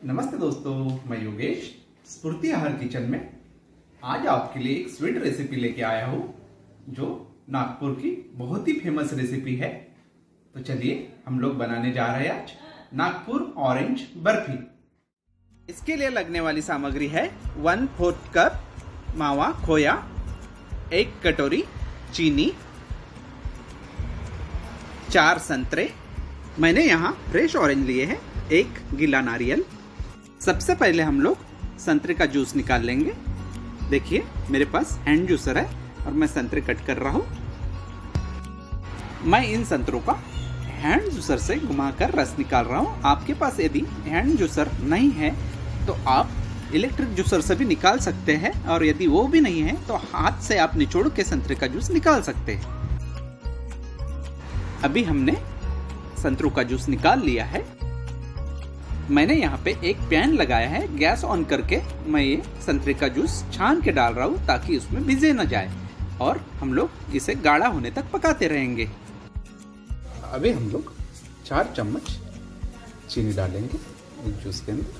नमस्ते दोस्तों, मैं योगेश स्फूर्ति आहार किचन में आज आपके लिए एक स्वीट रेसिपी लेके आया हूँ जो नागपुर की बहुत ही फेमस रेसिपी है। तो चलिए हम लोग बनाने जा रहे हैं आज नागपुर ऑरेंज बर्फी। इसके लिए लगने वाली सामग्री है 1/4 कप मावा खोया, 1 कटोरी चीनी, 4 संतरे, मैंने यहाँ फ्रेश ऑरेंज लिए हैं, 1 गीला नारियल। सबसे पहले हम लोग संतरे का जूस निकाल लेंगे। देखिए मेरे पास हैंड जूसर है और मैं संतरे कट कर रहा हूँ। मैं इन संतरों का हैंड जूसर से घुमाकर रस निकाल रहा हूँ। आपके पास यदि हैंड जूसर नहीं है तो आप इलेक्ट्रिक जूसर से भी निकाल सकते हैं, और यदि वो भी नहीं है तो हाथ से आप निचोड़ के संतरे का जूस निकाल सकते हैं। अभी हमने संतरों का जूस निकाल लिया है। मैंने यहाँ पे एक पैन लगाया है, गैस ऑन करके मैं ये संतरे का जूस छान के डाल रहा हूँ ताकि उसमें भिजे न जाए, और हम लोग इसे गाढ़ा होने तक पकाते रहेंगे। अभी हम लोग 4 चम्मच चीनी डालेंगे इस जूस के अंदर।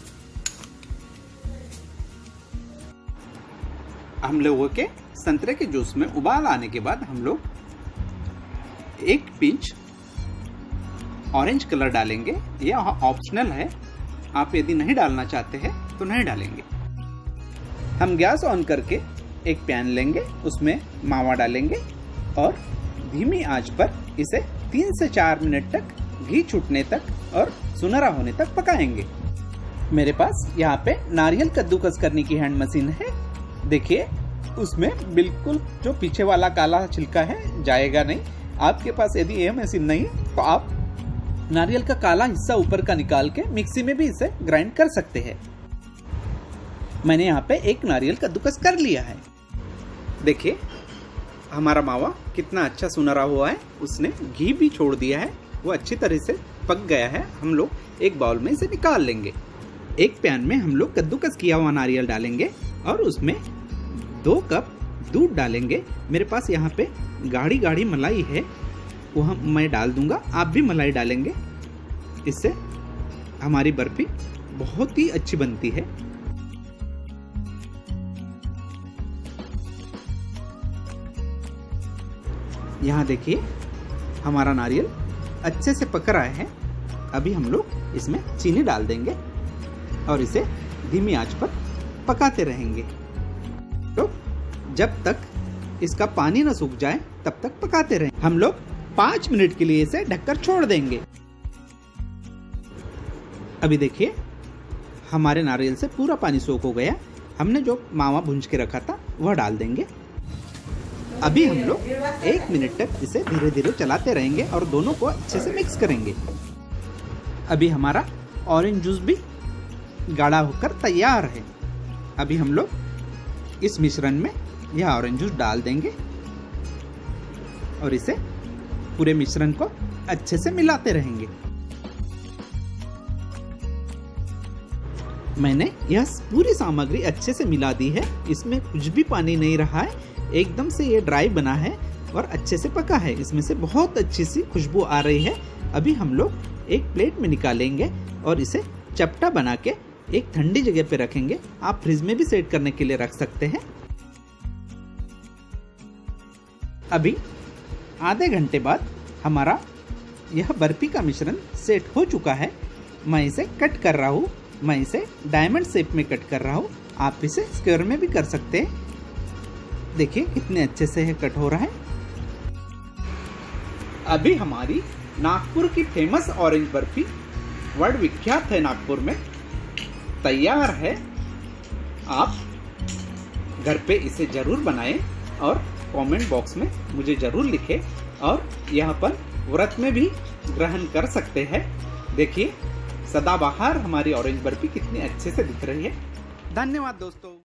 हम लोगों के संतरे के जूस में उबाल आने के बाद हम लोग 1 पिंच ऑरेंज कलर डालेंगे। यह ऑप्शनल है, आप यदि नहीं डालना चाहते हैं तो नहीं डालेंगे। हम गैस ऑन करके एक पैन लेंगे, उसमें मावा डालेंगे और धीमी आंच पर इसे 3 से 4 मिनट तक घी छूटने तक और सुनहरा होने तक पकाएंगे। मेरे पास यहाँ पे नारियल कद्दूकस करने की हैंड मशीन है। देखिए उसमें बिल्कुल जो पीछे वाला काला छिलका है जाएगा नहीं। आपके पास यदि यह मशीन नहीं है तो आप नारियल का काला हिस्सा ऊपर का निकाल के मिक्सी में भी इसे ग्राइंड कर सकते हैं। मैंने यहाँ पे 1 नारियल कद्दूकस कर लिया है। देखिए हमारा मावा कितना अच्छा सुनहरा हुआ है, उसने घी भी छोड़ दिया है, वो अच्छी तरह से पक गया है। हम लोग एक बाउल में इसे निकाल लेंगे। एक पैन में हम लोग कद्दूकस किया हुआ नारियल डालेंगे और उसमें 2 कप दूध डालेंगे। मेरे पास यहाँ पे गाढ़ी गाढ़ी मलाई है, वो मैं डाल दूंगा, आप भी मलाई डालेंगे। इससे हमारी बर्फी बहुत ही अच्छी बनती है। यहाँ देखिए हमारा नारियल अच्छे से पक रहा है। अभी हम लोग इसमें चीनी डाल देंगे और इसे धीमी आंच पर पकाते रहेंगे। तो जब तक इसका पानी न सूख जाए तब तक पकाते रहेंगे। हम लोग 5 मिनट के लिए इसे ढककर छोड़ देंगे। अभी देखिए हमारे नारियल से पूरा पानी सोख हो गया। हमने जो मावा भूंज के रखा था वह डाल देंगे। अभी हम लोग 1 मिनट तक इसे धीरे धीरे चलाते रहेंगे और दोनों को अच्छे से मिक्स करेंगे। अभी हमारा ऑरेंज जूस भी गाढ़ा होकर तैयार है। अभी हम लोग इस मिश्रण में यह ऑरेंज जूस डाल देंगे और इसे पूरे मिश्रण को अच्छे से मिलाते रहेंगे। मैंने यह पूरी सामग्री अच्छे से मिला दी है। इसमें कुछ भी पानी नहीं रहा है, एकदम से ये ड्राई बना है और अच्छे से पका है। इसमें से बहुत अच्छी सी खुशबू आ रही है। अभी हम लोग एक प्लेट में निकालेंगे और इसे चपटा बना के एक ठंडी जगह पे रखेंगे। आप फ्रिज में भी सेट करने के लिए रख सकते हैं। अभी आधे घंटे बाद हमारा यह बर्फी का मिश्रण सेट हो चुका है। मैं इसे कट कर रहा हूँ। मैं इसे डायमंड शेप में कट कर रहा हूँ। आप इसे स्क्वायर में भी कर सकते हैं। देखिए कितने अच्छे से यह कट हो रहा है। अभी हमारी नागपुर की फेमस ऑरेंज बर्फी, वर्ल्ड विख्यात है नागपुर में, तैयार है। आप घर पे इसे जरूर बनाएं और कमेंट बॉक्स में मुझे जरूर लिखें, और यहाँ पर व्रत में भी ग्रहण कर सकते हैं। देखिए सदाबहार हमारी ऑरेंज बर्फी कितनी अच्छे से दिख रही है। धन्यवाद दोस्तों।